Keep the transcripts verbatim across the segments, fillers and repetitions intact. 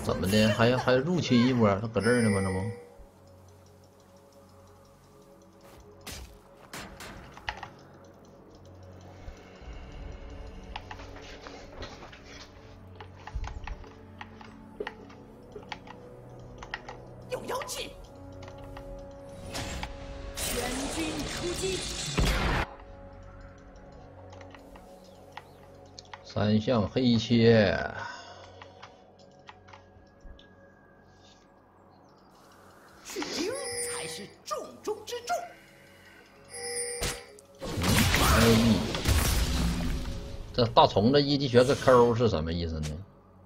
怎么的？还要还入侵一波？他搁这儿呢吗？这不？ 有妖气！全军出击！ 三项黑切。 这大虫子一级学个抠是什么意思呢？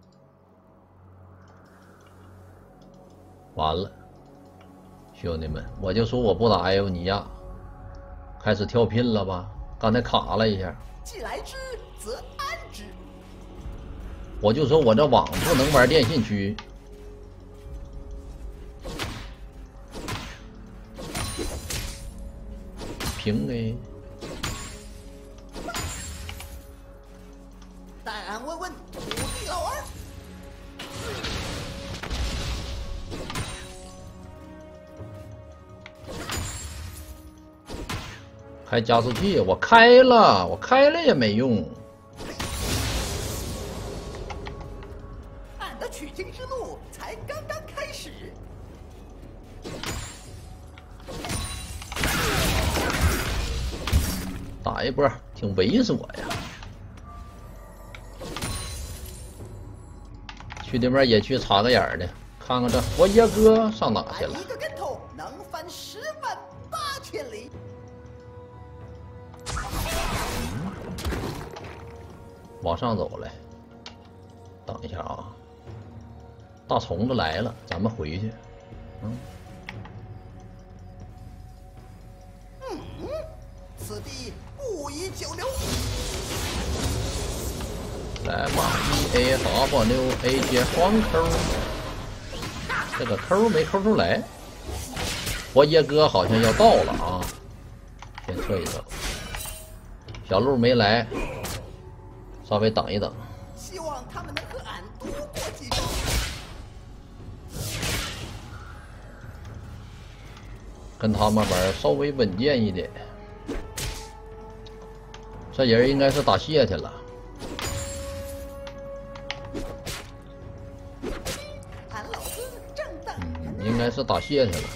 完了，兄弟们，我就说我不打艾欧尼亚，开始跳拼了吧？刚才卡了一下。 既来之，则安之。 我就说我这网不能玩电信区。平 A。 但问问土地老儿， 开加速器，我开了，我开了也没用。 俺的取经之路才刚刚开始。 打一波，挺猥琐呀。 去对面野区插个眼儿的，看看这活爷哥上哪去了？ 一个跟头能翻十万八千里。 嗯、往上走来，等一下啊！大虫子来了，咱们回去。嗯。 嗯，此地不宜久留。 来吧 ，E A W A 接双抠，这个抠没抠出来。活爷哥好像要到了啊，先撤一撤。小鹿没来，稍微等一等。 希望他们能和俺多过几招。 跟他们玩稍微稳健一点。这人应该是打蟹去了。 应该是打蟹去了。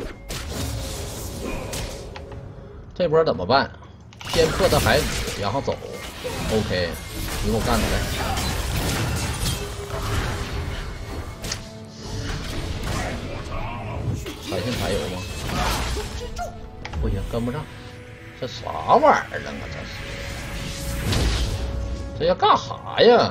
这波怎么办？先破他海子，然后走。OK， 你给我干出来！彩信还有吗？不行，跟不上。这啥玩意儿啊？这是？这要干啥呀？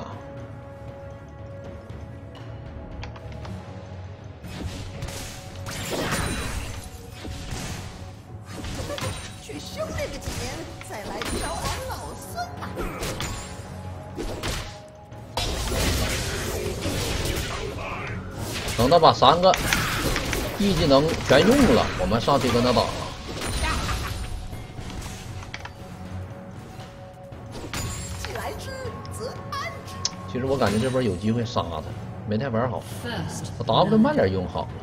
去修炼个几年，再来找俺老孙吧。 等他把三个 E 技能全用了，我们上去跟他打。 既来之，则安之。 其实我感觉这波有机会杀他，没太玩好。他 W 慢点用好了。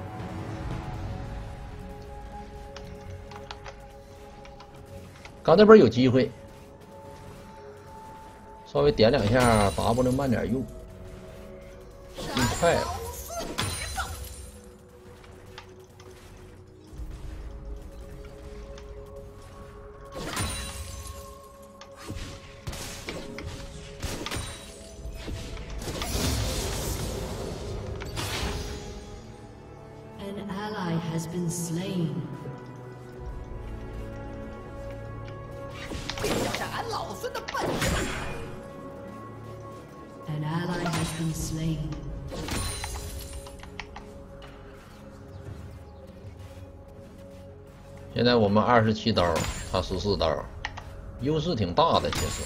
刚那边有机会，稍微点两下 W 慢点用，用快了。 An ally has been slain. 这是俺老孙的本事。 An ally has been slain. 现在我们二十七刀，他十四刀，优势挺大的，其实。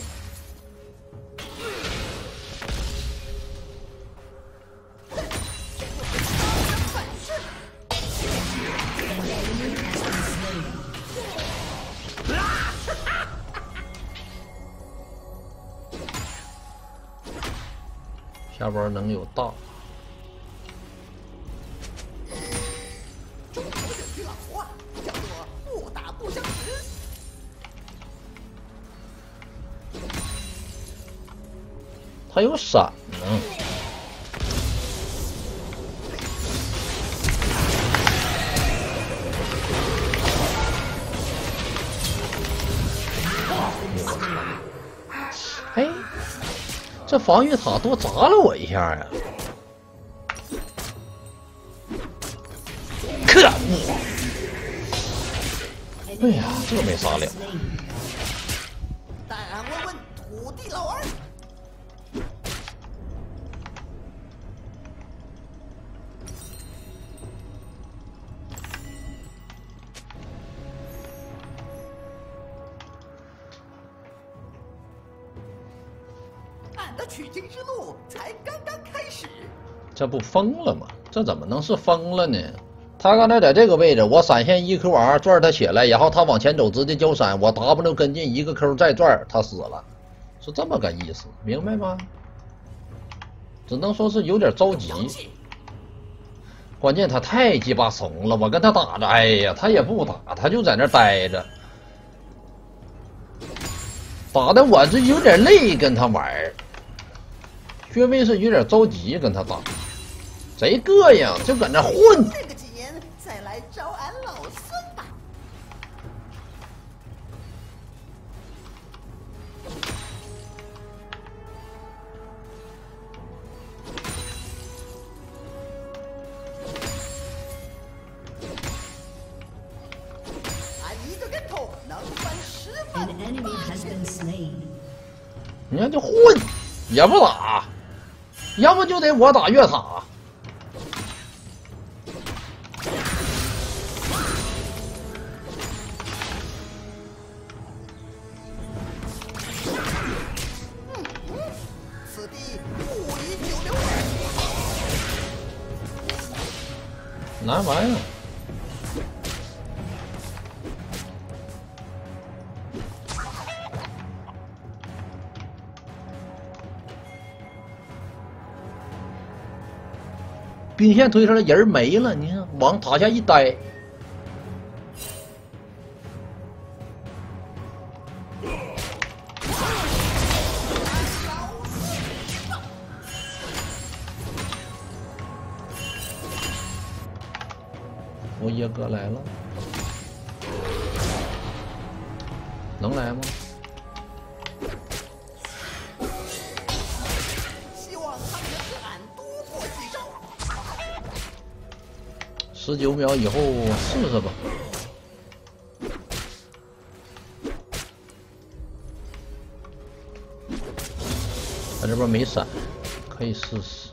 下包能有大， 还有闪呢。哎，这防御塔多砸了我一下呀！可恶！哎呀，这没杀了。 但俺问问土地老儿。 的取经之路才刚刚开始， 这不疯了吗？这怎么能是疯了呢？他刚才在这个位置，我闪现 E Q R 拽他起来，然后他往前走，直接交闪，我 W 跟进一个 Q 再拽，他死了，是这么个意思，明白吗？只能说是有点着急。关键他太鸡巴怂了，我跟他打着，哎呀，他也不打，他就在那待着，打的我这有点累，跟他玩。 薛微是有点着急跟他打，贼膈应，就搁那混。 这个几年再来找俺老孙吧。俺一个跟头能翻十万八千。 你看就混，也不打。 要不就得我打越塔， 此地不宜久留。 难玩啊！兵线推上来，人没了，你看往塔下一待，我野哥来了，能来吗？ 十九秒以后试试吧。他这边没闪，可以试试。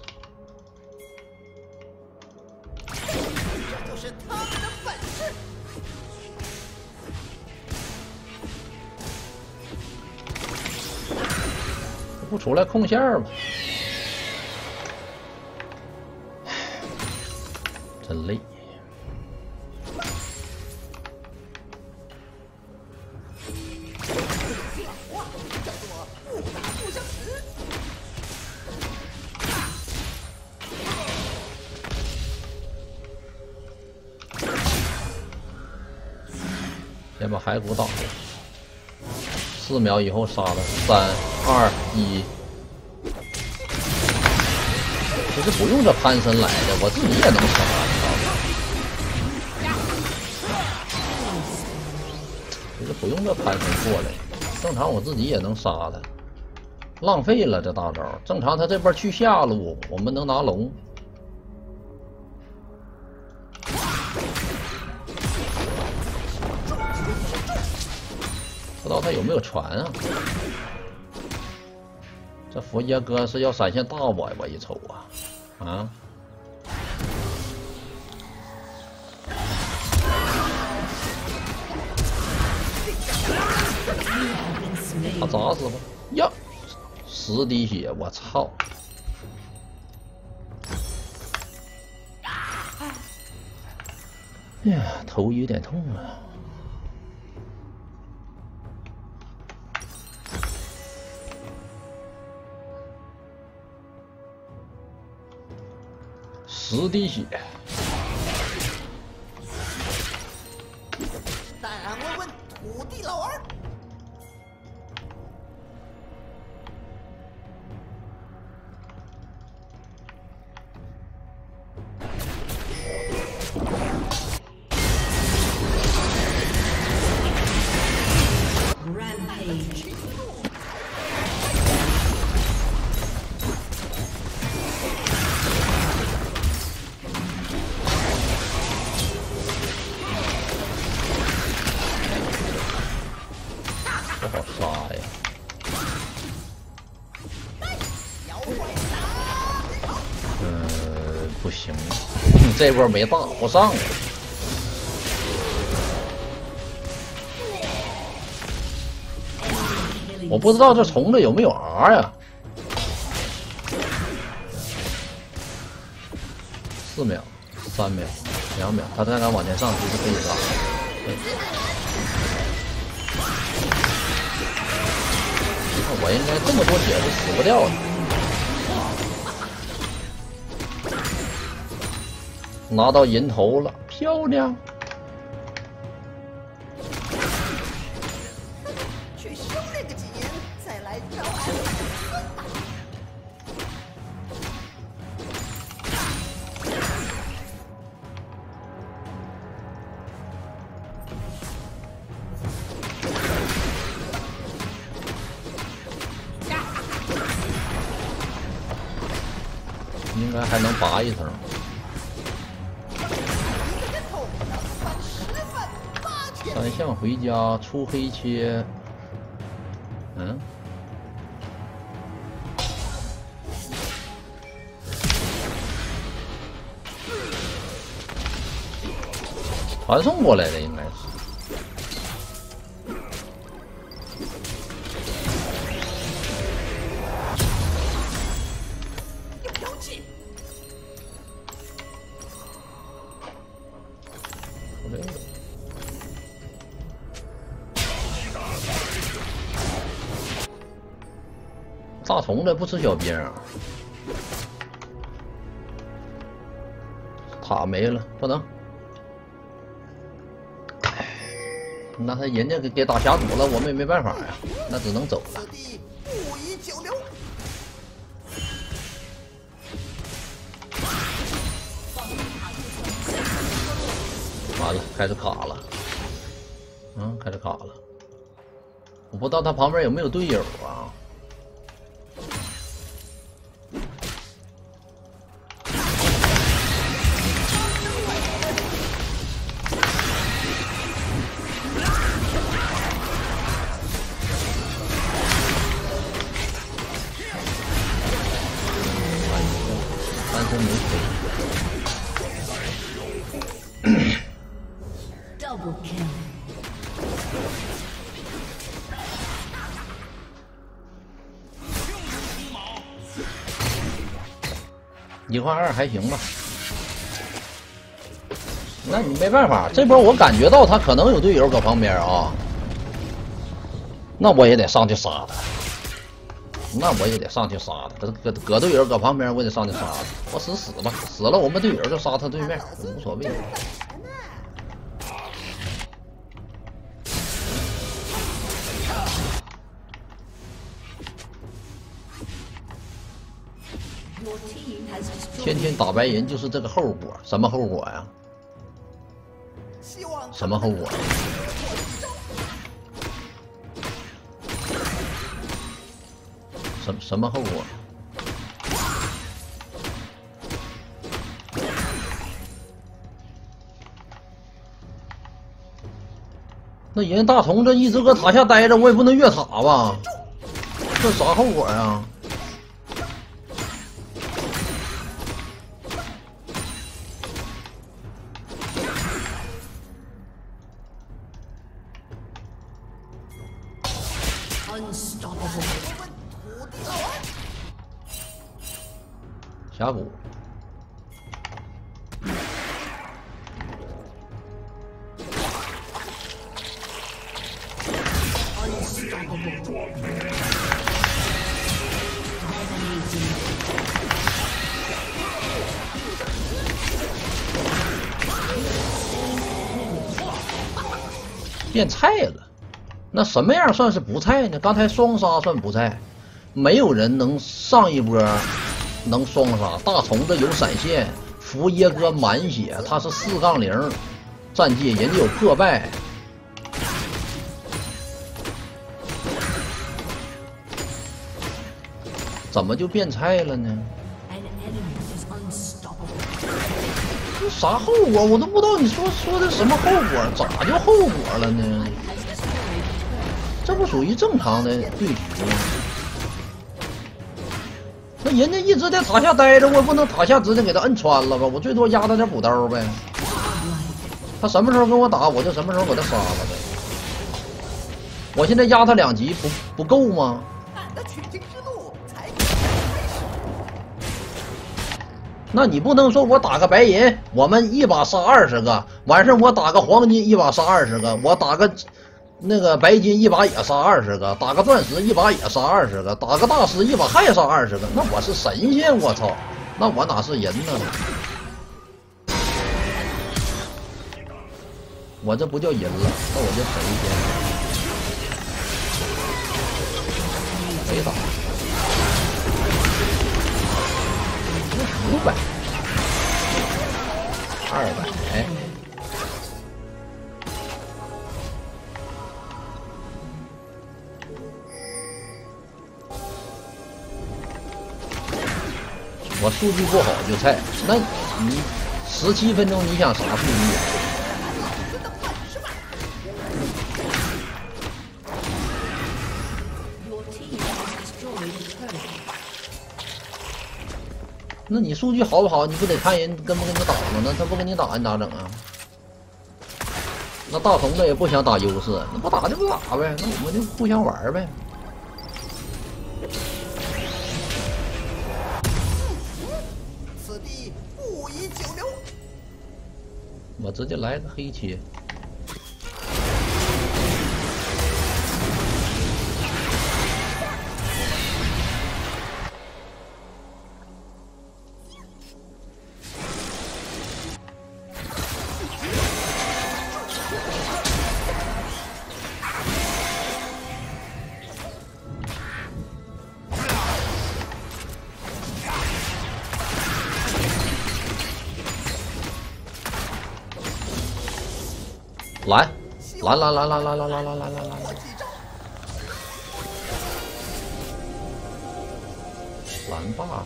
这就是他们的本事。 不出来控线吧？真累。 先把骸骨打了，四秒以后杀了，三二一。其实不用这潘森来的，我自己也能杀，其实不用这潘森过来，正常我自己也能杀他，浪费了这大招。正常他这边去下路，我们能拿龙。 不知道他有没有传啊？这佛爷哥是要闪现大我，我一瞅啊，啊！他砸死吧！呀，十滴血，我操！哎呀，头有点痛啊！ 十滴血， 但俺问问土地老儿， 不行，这波没打不上。我不知道这虫子有没有 R 呀？四秒、三秒、两秒，他再敢往前上，其实可以杀。我应该这么多血是死不掉的。拿到银头了，漂亮！ 去修那个基因，再来找俺们孙吧。 应该还能拔一层。三项回家，出黑切。嗯。传送过来的应该是。大虫子不吃小兵啊！塔没了，不能。那他人家给给打峡谷了，我们也没办法呀，那只能走了。 不宜久留。 完了，开始卡了。嗯，开始卡了。我不知道他旁边有没有队友啊？单身没飞。 Double kill. 一换二还行吧，那你没办法，这波我感觉到他可能有队友搁旁边啊，那我也得上去杀他，那我也得上去杀他，搁搁队友搁旁边，我得上去杀他，我死死吧，死了我们队友就杀他对面，无所谓。天天打白银就是这个后果，什么后果呀？什么后果？什什么后果？那人大虫这一直搁塔下待着，我也不能越塔吧？这啥后果呀？峡谷，变菜了。那什么样算是不菜呢？刚才双杀算不菜，没有人能上一波能双杀。大虫子有闪现，扶耶哥满血，他是四杠零战绩，人家有破败。怎么就变菜了呢？这啥后果我都不知道，你说说的什么后果？咋就后果了呢？这不属于正常的对局吗？那那人家一直在塔下待着，我不能塔下直接给他摁穿了吧？我最多压他点补刀呗。他什么时候跟我打，我就什么时候给他杀了呗。我现在压他两级不不够吗？那你不能说我打个白银，我们一把杀二十个，完事我打个黄金一把杀二十个，我打个那个白金一把也杀二十个，打个钻石一把也杀二十个，打个大师一把还杀二十个，那我是神仙，我操，那我哪是人呢？我这不叫人了，那我就神仙。没打。五百，二百，我数据不好就菜，那你十七分钟你想啥数据？那你数据好不好？你不得看人跟不跟你打吗？那他不跟你打，你咋整啊？那大同的也不想打优势，那不打就不打呗，那我们就互相玩呗。 此地不宜久留。 我直接来个黑切。蓝，蓝蓝蓝蓝蓝蓝蓝蓝蓝蓝蓝蓝，蓝 buff，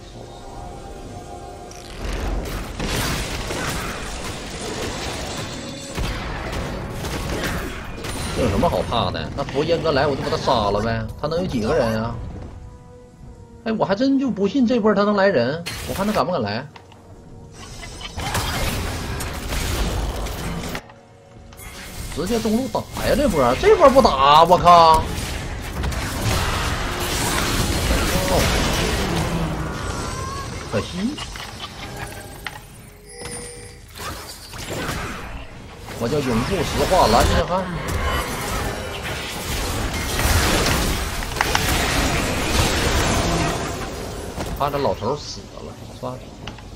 这有什么好怕的？那佛耶哥来，我就把他杀了呗。他能有几个人啊？哎，我还真就不信这波他能来人，我看他敢不敢来。直接中路打呀！这波，这波不打，我靠！哦，可惜，我叫永不石化蓝之汉。他这老头死了，算了。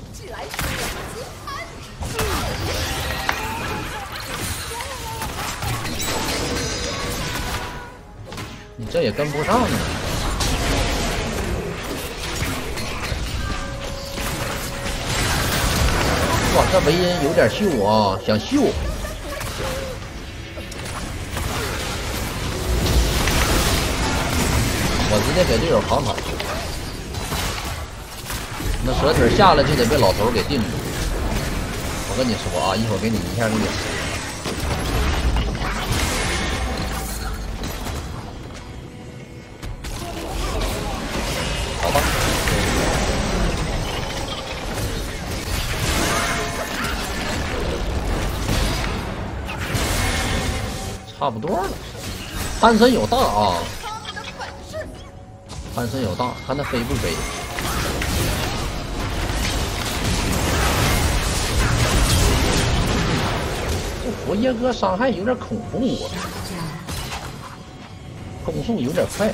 你这也跟不上呢。哇，这维恩有点秀啊，想秀。我直接给队友扛塔。那蛇腿下来就得被老头给定住。我跟你说啊，一会儿给你一下给你死。好吧。差不多了。潘森有大啊。潘森有大，看他飞不飞。佛耶哥伤害有点恐怖啊，攻速有点快。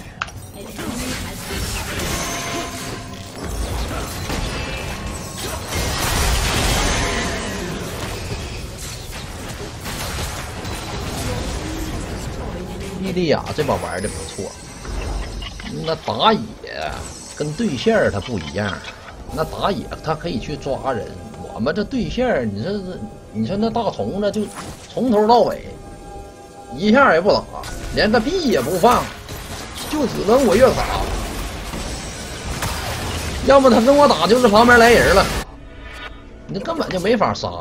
莉莉娅这把玩的不错，那打野跟对线它不一样，那打野它可以去抓人，我们这对线你这是。你说那大虫子就从头到尾一下也不打，连个币也不放，就只能我越打。要么他跟我打就是旁边来人了，你根本就没法杀。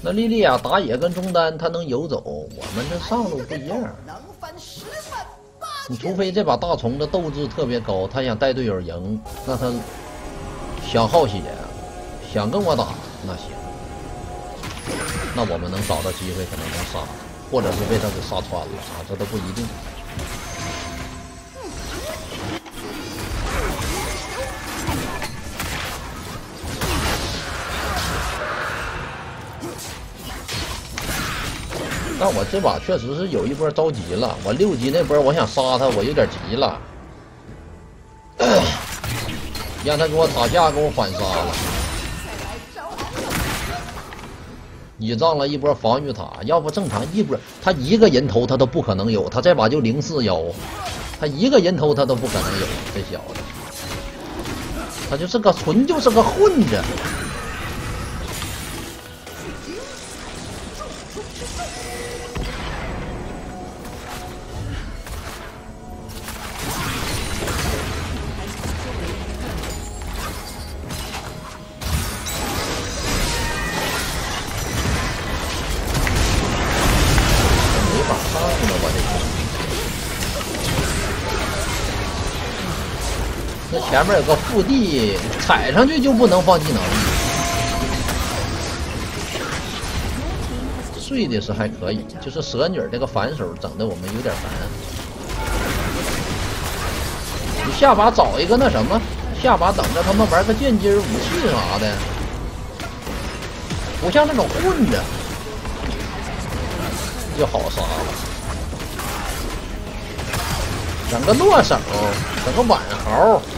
那莉莉娅打野跟中单，她能游走，我们这上路不一样。你除非这把大虫的斗志特别高，他想带队友赢，那他想耗血，想跟我打，那行，那我们能找到机会，可能能杀他，或者是被他给杀穿了啊，这都不一定。但我这把确实是有一波着急了，我六级那波我想杀他，我有点急了，让他给我塔下给我反杀了，倚仗了一波防御塔，要不正常一波他一个人头他都不可能有，他这把就零四幺，他一个人头他都不可能有，这小子，他就是个纯就是个混子。那前面有个腹地，踩上去就不能放技能。碎的是还可以，就是蛇女这个反手整的我们有点烦。你下把找一个那什么，下把等着他们玩个剑姬武器啥的，不像那种混着就好杀了。整个落手，整个晚豪。